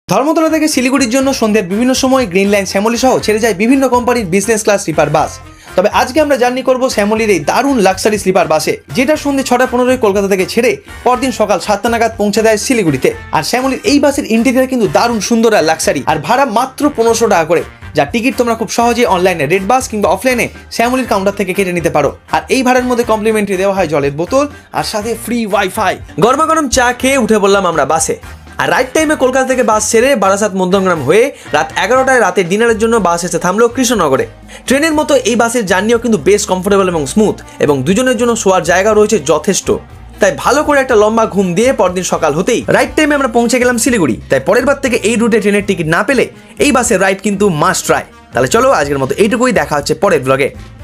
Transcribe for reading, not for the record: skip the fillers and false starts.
ধর্মতলা থেকে শিলিগুড়ির জন্য সন্ধ্যের বিভিন্ন সময় গ্রিন লাইন শ্যামলী সহ ছেড়ে যায় বিভিন্ন কোম্পানির বিজনেস ক্লাস স্লিপার বাস। তবে আজকে আমরা জার্নি করব শ্যামলীর এই দারুণ লাক্সারি স্লিপার বাসে, যেটা সন্ধ্যে 6:15 কলকাতা থেকে ছেড়ে পরদিন সকাল 7টা নাগাদ পৌঁছে দেয় শিলিগুড়িতে। আর শ্যামলীর এই বাসের ইন্টেরিয়র কিন্তু দারুণ সুন্দর আর লাক্সারি, আর ভাড়া মাত্র 1500 টাকা করে। যার টিকিট তোমরা খুব সহজে অনলাইনে রেড বাস কিংবা অফলাইনে শ্যামলীর কাউন্টার থেকে কেটে নিতে পারো। আর এই ভাড়ার মধ্যে কমপ্লিমেন্টারি দেওয়া হয় জলের বোতল আর সাথে ফ্রি ওয়াইফাই। গরমা গরম চা খেয়ে উঠে বললাম আমরা বাসে। আর রাইট টাইমে কলকাতা থেকে বাস ছেড়ে বারাসাত মধ্যমগ্রাম হয়ে রাত 11টায় রাতের ডিনারের জন্য বাস এসে থামলো কৃষ্ণনগরে। ট্রেনের মতো এই বাসের জার্নিও কিন্তু বেশ কমফোর্টেবল এবং স্মুথ, এবং দুজনের জন্য শোয়ার জায়গা রয়েছে যথেষ্ট। তাই ভালো করে একটা লম্বা ঘুম দিয়ে পরদিন সকাল হতেই রাইট টাইমে আমরা পৌঁছে গেলাম শিলিগুড়ি। তাই পরের বার থেকে এই রুটে ট্রেনের টিকিট না পেলে এই বাসের রাইড কিন্তু মাস্ট ট্রাই। তাহলে চলো আজকের মতো এইটুকুই, দেখা হচ্ছে পরের ব্লগে।